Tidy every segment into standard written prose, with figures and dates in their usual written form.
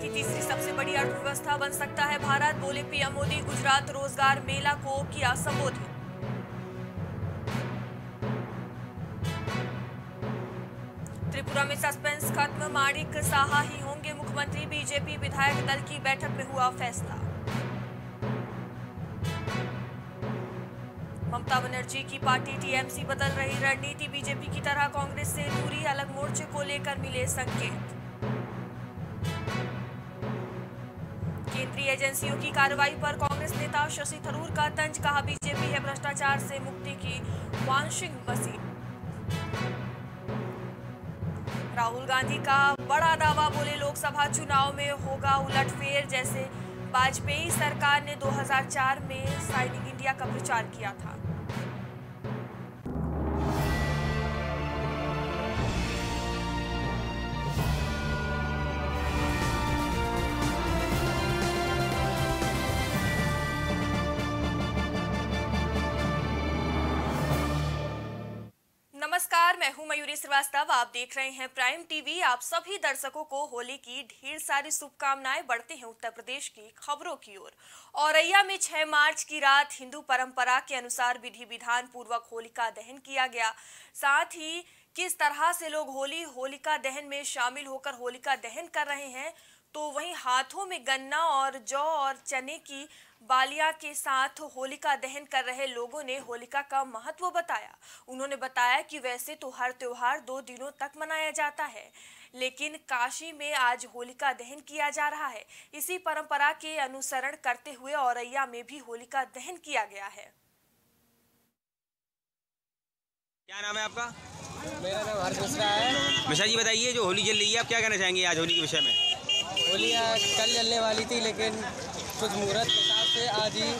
की तीसरी सबसे बड़ी अर्थव्यवस्था बन सकता है भारत, बोले पीएम मोदी। गुजरात रोजगार मेला को किया संबोधित। त्रिपुरा में सस्पेंस खत्म, माणिक साहा ही होंगे मुख्यमंत्री। बीजेपी विधायक दल की बैठक में हुआ फैसला। ममता बनर्जी की पार्टी टीएमसी बदल रही रणनीति, बीजेपी की तरह कांग्रेस से दूरी, अलग मोर्चे को लेकर मिले संकेत। केंद्रीय एजेंसियों की कार्रवाई पर कांग्रेस नेता शशि थरूर का तंज, कहा बीजेपी है भ्रष्टाचार से मुक्ति की वांशिंग मशीन। राहुल गांधी का बड़ा दावा, बोले लोकसभा चुनाव में होगा उलटफेर, जैसे वाजपेयी सरकार ने 2004 में साइनिंग इंडिया का प्रचार किया था। नमस्कार, मैं हूं मयूरी श्रीवास्तव। आप देख रहे हैं प्राइम टीवी। आप सभी दर्शकों को होली की ढेर सारी शुभकामनाएं। बढ़ते हैं उत्तर प्रदेश की खबरों की ओर। औरैया में 6 मार्च की रात हिंदू परंपरा के अनुसार विधि विधान पूर्वक होलिका दहन किया गया। साथ ही किस तरह से लोग होलिका दहन में शामिल होकर होलिका दहन कर रहे हैं, तो वहीं हाथों में गन्ना और जौ और चने की बालियां के साथ होलिका दहन कर रहे लोगों ने होलिका का महत्व बताया। उन्होंने बताया कि वैसे तो हर त्योहार 2 दिनों तक मनाया जाता है, लेकिन काशी में आज होलिका दहन किया जा रहा है। इसी परंपरा के अनुसरण करते हुए औरैया में भी होलिका दहन किया गया है। क्या नाम है आपका? मेरा नाम हर्ष मिश्रा है। मिश्रा जी, बताइए, जो होली जल रही है, आप क्या कहना चाहेंगे आज होली के विषय में? होली कल जलने वाली थी, लेकिन कुछ मुहूर्त के हिसाब से आज ही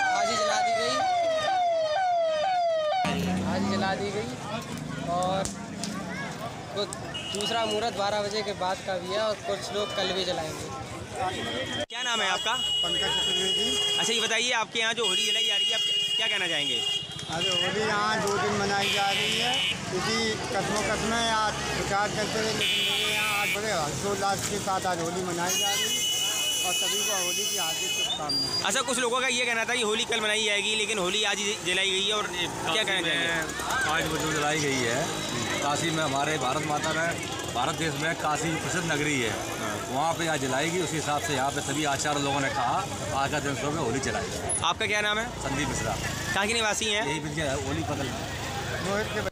जला दी गई और कुछ दूसरा मुहूर्त 12 बजे के बाद का भी है और कुछ लोग कल भी जलाएंगे। क्या नाम है आपका? पंकज चतुर्वेदी। अच्छा, ये बताइए, आपके यहाँ जो होली जलाई जा रही है, आप क्या कहना चाहेंगे? आज होली यहाँ 2 दिन मनाई जा रही है। इसी कस्मों में आज प्रचार करते हुए, लेकिन मेरे यहाँ आज बड़े हर्षोल्लास के साथ आज होली मनाई जा रही है और सभी को होली की हार्दिक शुभकामनाएं। अच्छा, कुछ लोगों का ये कहना था कि होली कल मनाई जाएगी, लेकिन होली आज ही जलाई गई है, और क्या कहना चाहेंगे? आज जो जलाई गई है काशी में, हमारे भारत देश में काशी प्रसिद्ध नगरी है, वहाँ पे आज जलाएगी। उसी हिसाब से यहाँ पे सभी आचार्य लोगों ने कहा आज का दिन सुबह होली जलाएगी। आपका क्या नाम है? संदीप मिश्रा। कहाँ के निवासी हैं? यही होली बदल मोहित के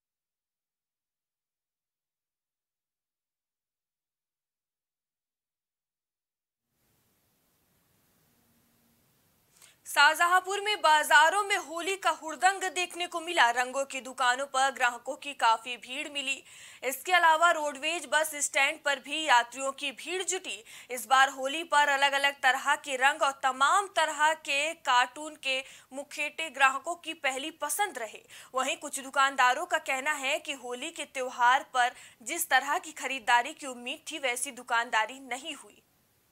शाहजहांपुर में बाजारों में होली का हुड़दंग देखने को मिला। रंगों की दुकानों पर ग्राहकों की काफी भीड़ मिली। इसके अलावा रोडवेज बस स्टैंड पर भी यात्रियों की भीड़ जुटी। इस बार होली पर अलग अलग तरह के रंग और तमाम तरह के कार्टून के मुखौटे ग्राहकों की पहली पसंद रहे। वहीं कुछ दुकानदारों का कहना है कि होली के त्योहार पर जिस तरह की खरीदारी की उम्मीद थी, वैसी दुकानदारी नहीं हुई।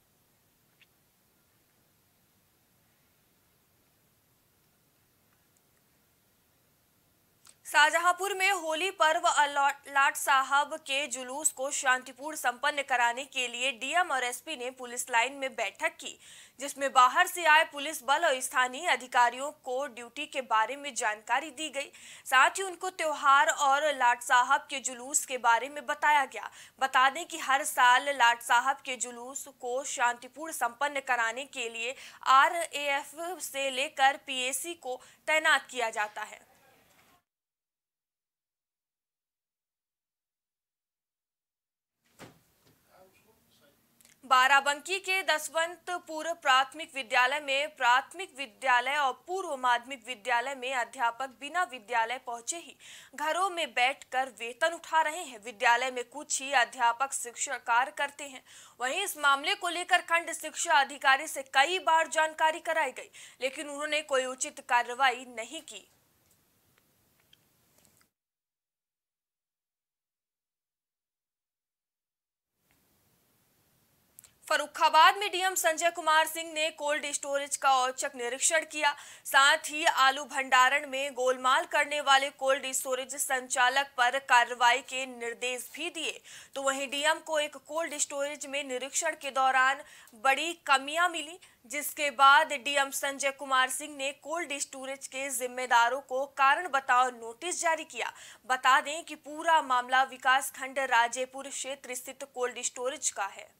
शाहजहांपुर में होली पर्व लाट साहब के जुलूस को शांतिपूर्ण संपन्न कराने के लिए डीएम और एसपी ने पुलिस लाइन में बैठक की, जिसमें बाहर से आए पुलिस बल और स्थानीय अधिकारियों को ड्यूटी के बारे में जानकारी दी गई। साथ ही उनको त्योहार और लाट साहब के जुलूस के बारे में बताया गया। बता दें कि हर साल लाट साहब के जुलूस को शांतिपूर्ण संपन्न कराने के लिए RAF से लेकर PAC को तैनात किया जाता है। बाराबंकी के दसवंतपुर प्राथमिक विद्यालय में प्राथमिक विद्यालय और पूर्व माध्यमिक विद्यालय में अध्यापक बिना विद्यालय पहुंचे ही घरों में बैठकर वेतन उठा रहे हैं। विद्यालय में कुछ ही अध्यापक शिक्षा कार्य करते हैं। वहीं इस मामले को लेकर खंड शिक्षा अधिकारी से कई बार जानकारी कराई गई, लेकिन उन्होंने कोई उचित कार्रवाई नहीं की। फर्रुखाबाद में डीएम संजय कुमार सिंह ने कोल्ड स्टोरेज का औचक निरीक्षण किया। साथ ही आलू भंडारण में गोलमाल करने वाले कोल्ड स्टोरेज संचालक पर कार्रवाई के निर्देश भी दिए। तो वहीं डीएम को एक कोल्ड स्टोरेज में निरीक्षण के दौरान बड़ी कमियां मिली, जिसके बाद डीएम संजय कुमार सिंह ने कोल्ड स्टोरेज के जिम्मेदारों को कारण बताओ नोटिस जारी किया। बता दें कि पूरा मामला विकास खंड राजेपुर क्षेत्र स्थित कोल्ड स्टोरेज का है।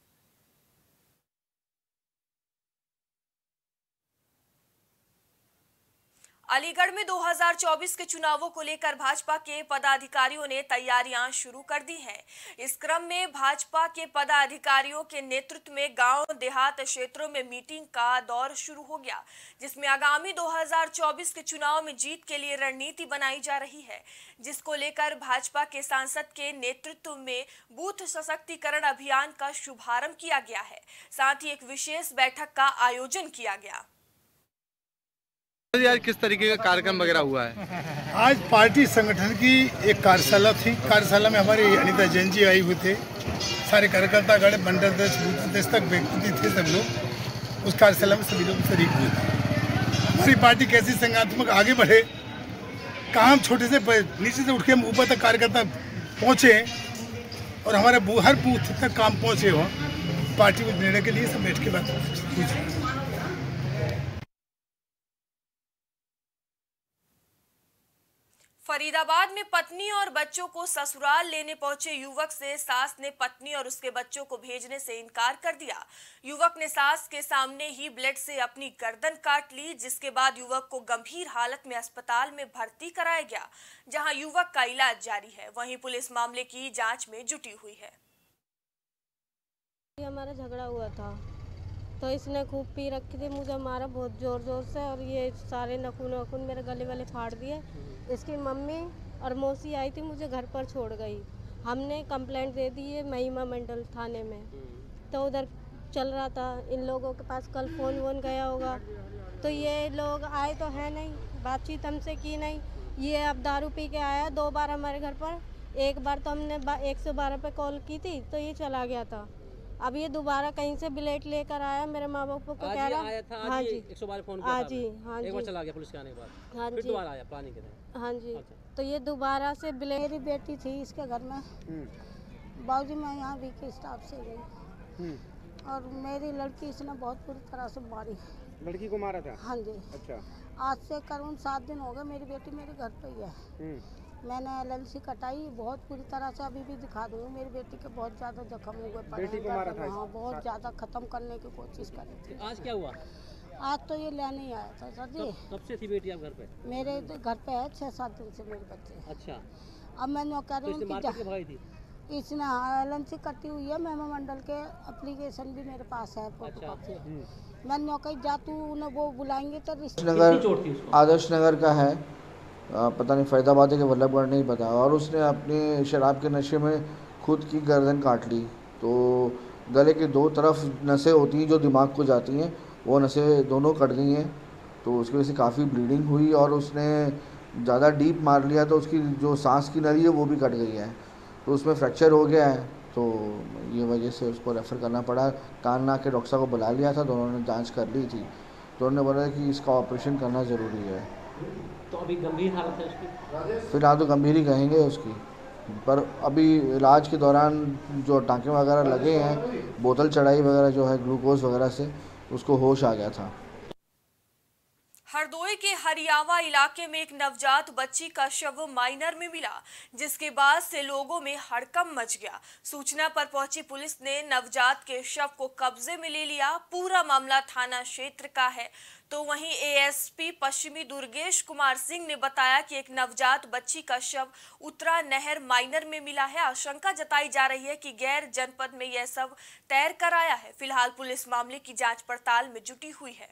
अलीगढ़ में 2024 के चुनावों को लेकर भाजपा के पदाधिकारियों ने तैयारियां शुरू कर दी हैं। इस क्रम में भाजपा के पदाधिकारियों के नेतृत्व में गांव देहात क्षेत्रों में मीटिंग का दौर शुरू हो गया, जिसमें आगामी 2024 के चुनाव में जीत के लिए रणनीति बनाई जा रही है, जिसको लेकर भाजपा के सांसद के नेतृत्व में बूथ सशक्तिकरण अभियान का शुभारंभ किया गया है। साथ ही एक विशेष बैठक का आयोजन किया गया। आज किस तरीके का कार्यक्रम वगैरह हुआ है? आज पार्टी संगठन की एक कार्यशाला थी। कार्यशाला में हमारे अनिता जैन जी आई हुए थे। सारे कार्यकर्ता गण मंडल अध्यक्ष बूथ अध्यक्ष तक व्यक्ति थे सब लोग। उस कार्यशाला में सभी लोग शरीक हुए थे। हमारी पार्टी कैसी संगठनात्मक आगे बढ़े, कहाँ हम छोटे से नीचे से उठ के हम ऊपर तक कार्यकर्ता पहुँचे और हमारे हर बूथ तक काम पहुँचे हो, पार्टी को निर्णय के लिए सब बैठ के बात पूछे। फरीदाबाद में पत्नी और बच्चों को ससुराल लेने पहुंचे युवक से सास ने पत्नी और उसके बच्चों को भेजने से इनकार कर दिया। युवक ने सास के सामने ही ब्लेड से अपनी गर्दन काट ली, जिसके बाद युवक को गंभीर हालत में अस्पताल में भर्ती कराया गया, जहां युवक का इलाज जारी है। वहीं पुलिस मामले की जांच में जुटी हुई है। हमारा झगड़ा हुआ था तो इसने खूब पी रखी थी, मुझे मारा बहुत जोर जोर से और ये सारे नखून मेरे गले वाले फाड़ दिए। इसकी मम्मी और मौसी आई थी, मुझे घर पर छोड़ गई। हमने कंप्लेंट दे दी है महिमा मंडल थाने में, तो उधर चल रहा था। इन लोगों के पास कल फ़ोन वोन गया होगा, तो ये लोग आए तो है नहीं, बातचीत हमसे की नहीं। ये अब दारू पी के आया 2 बार हमारे घर पर। एक बार तो हमने 112 पे कॉल की थी तो ये चला गया था। अब ये दोबारा कहीं से ब्लेड लेकर आया, मेरे माँ बाप को कह रहा। हाँ जी 112 फोन किया था। हाँ जी एक बार चला गया पुलिस के आने के बाद। हाँ फिर जी दोबारा आया प्लानिंग के तहत। हाँ जी तो ये दोबारा से मेरी बेटी थी इसके घर में। बाबूजी मैं यहाँ वीके स्टाफ से गई और मेरी लड़की इसने बहुत बुरी तरह से मारी। लड़की को मारा था? हाँ जी। अच्छा। आज से करीब 7 दिन हो गए, मेरी बेटी मेरे घर पे ही है। मैंने LLC कटाई बहुत पूरी तरह से, अभी भी दिखा दूँगी। मेरी बेटी के बहुत ज़्यादा जख्म हुए पड़े। बेटी को मारा था? हाँ बहुत ज़्यादा ख़त्म करने की कोशिश करी थी। आज क्या हुआ? आज तो ये लेने ही आया था सर जी। कब से थी बेटी आप घर पे? मेरे घर पे है 6-7 दिन से मेरे बच्चे। अच्छा। अब मैं कह रही हूँ कि इसने LLC कटी हुई है, महिमा मंडल के एप्लीकेशन भी मेरे पास है, फोटोकॉपी। मैं नौकरी जा तू उन्हें वो बुलाएंगे तो आदर्श नगर का है, पता नहीं फरीदाबाद के वल्लभगढ़ नहीं पता। और उसने अपने शराब के नशे में खुद की गर्दन काट ली। तो गले के 2 तरफ नसें होती हैं जो दिमाग को जाती हैं, वो नसें दोनों कट गई हैं। तो उसकी वजह से काफ़ी ब्लीडिंग हुई और उसने ज़्यादा डीप मार लिया तो उसकी जो सांस की नली है वो भी कट गई है, तो उसमें फ्रैक्चर हो गया है। तो ये वजह से उसको रेफ़र करना पड़ा। कान नाक के डॉक्टर साहब को बुला लिया था, दोनों ने जांच कर ली थी, तो उन्होंने बोला कि इसका ऑपरेशन करना ज़रूरी है। तो अभी गंभीर हालत है उसकी? फिलहाल तो गंभीर ही कहेंगे उसकी, पर अभी इलाज के दौरान जो टाँके वगैरह लगे हैं, बोतल चढ़ाई वगैरह जो है ग्लूकोज वगैरह से, उसको होश आ गया था। हरदोई के हरियावा इलाके में एक नवजात बच्ची का शव माइनर में मिला, जिसके बाद से लोगों में हड़कंप मच गया। सूचना पर पहुंची पुलिस ने नवजात के शव को कब्जे में ले लिया। पूरा मामला थाना क्षेत्र का है। तो वहीं ASP पश्चिमी दुर्गेश कुमार सिंह ने बताया कि एक नवजात बच्ची का शव उत्तरा नहर माइनर में मिला है। आशंका जताई जा रही है कि गैर जनपद में यह शव तैर कर आया है। फिलहाल पुलिस मामले की जांच पड़ताल में जुटी हुई है।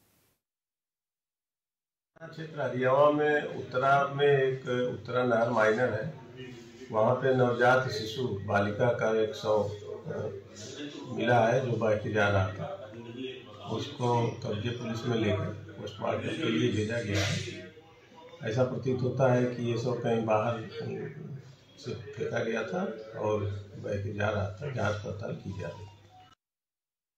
क्षेत्र हरियावा में उत्तरा नहर माइनर है, वहाँ पे नवजात शिशु बालिका का एक शव मिला है जो बह के जा रहा था। उसको कब्जे पुलिस में लेकर पोस्टमार्टम के लिए भेजा गया है। ऐसा प्रतीत होता है कि ये शव कहीं बाहर से फेंका गया था और बह के जा रहा था। जांच पड़ताल की जा रही है।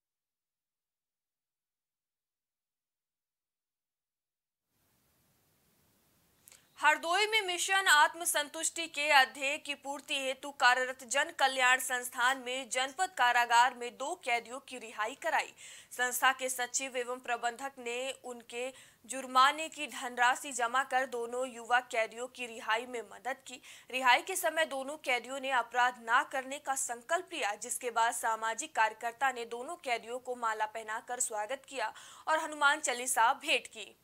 हरदोई में मिशन आत्मसंतुष्टि के अध्यय की पूर्ति हेतु कार्यरत जन कल्याण संस्थान में जनपद कारागार में 2 कैदियों की रिहाई कराई। संस्था के सचिव एवं प्रबंधक ने उनके जुर्माने की धनराशि जमा कर दोनों युवा कैदियों की रिहाई में मदद की। रिहाई के समय दोनों कैदियों ने अपराध न करने का संकल्प लिया, जिसके बाद सामाजिक कार्यकर्ता ने दोनों कैदियों को माला पहनाकर स्वागत किया और हनुमान चालीसा भेंट की।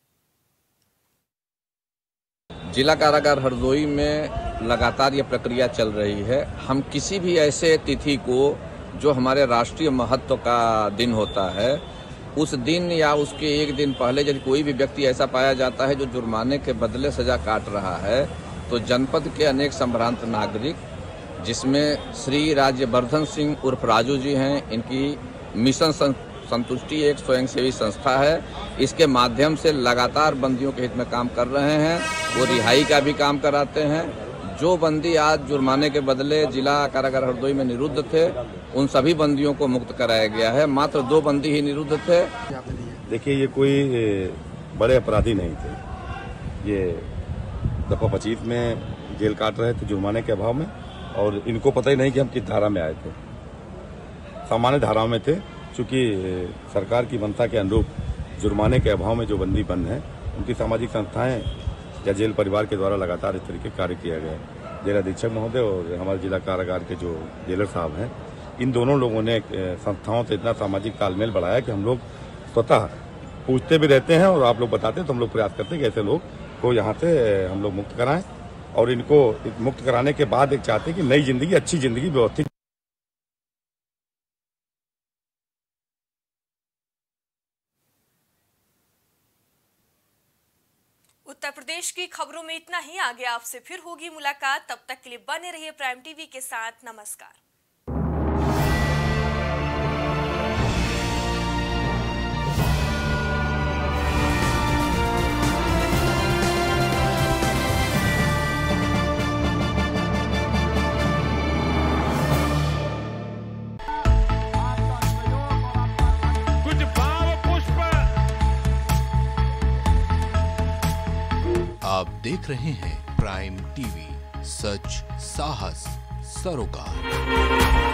जिला कारागार हरदोई में लगातार ये प्रक्रिया चल रही है। हम किसी भी ऐसे तिथि को जो हमारे राष्ट्रीय महत्व का दिन होता है, उस दिन या उसके एक दिन पहले यदि कोई भी व्यक्ति ऐसा पाया जाता है जो जुर्माने के बदले सजा काट रहा है, तो जनपद के अनेक संभ्रांत नागरिक, जिसमें श्री राज्यवर्धन सिंह उर्फ राजू जी हैं, इनकी मिशन संतुष्टि एक स्वयंसेवी संस्था है, इसके माध्यम से लगातार बंदियों के हित में काम कर रहे हैं। वो रिहाई का भी काम कराते हैं। जो बंदी आज जुर्माने के बदले जिला कारागार हरदोई में निरुद्ध थे, उन सभी बंदियों को मुक्त कराया गया है। मात्र 2 बंदी ही निरुद्ध थे। देखिए, ये कोई बड़े अपराधी नहीं थे। ये दफा 25 में जेल काट रहे थे जुर्माने के अभाव में, और इनको पता ही नहीं कि हम किस धारा में आए थे। सामान्य धाराओं में थे, चूँकि सरकार की मंशा के अनुरूप जुर्माने के अभाव में जो बंदी बंद हैं, उनकी सामाजिक संस्थाएं या जेल परिवार के द्वारा लगातार इस तरीके कार्य किया गया है। जेल अधीक्षक महोदय और हमारे जिला कारागार के जो जेलर साहब हैं, इन दोनों लोगों ने संस्थाओं से इतना सामाजिक तालमेल बढ़ाया कि हम लोग स्वतः पूछते भी रहते हैं और आप लोग बताते हैं, तो हम लोग प्रयास करते हैं कि ऐसे लोग को यहाँ से हम लोग मुक्त कराएं, और इनको मुक्त कराने के बाद एक चाहते हैं कि नई जिंदगी, अच्छी जिंदगी व्यवस्थित। उत्तर प्रदेश की खबरों में इतना ही। आगे आपसे फिर होगी मुलाकात, तब तक के लिए बने रहिए प्राइम टीवी के साथ। नमस्कार। आप देख रहे हैं प्राइम टीवी, सच साहस सरोकार।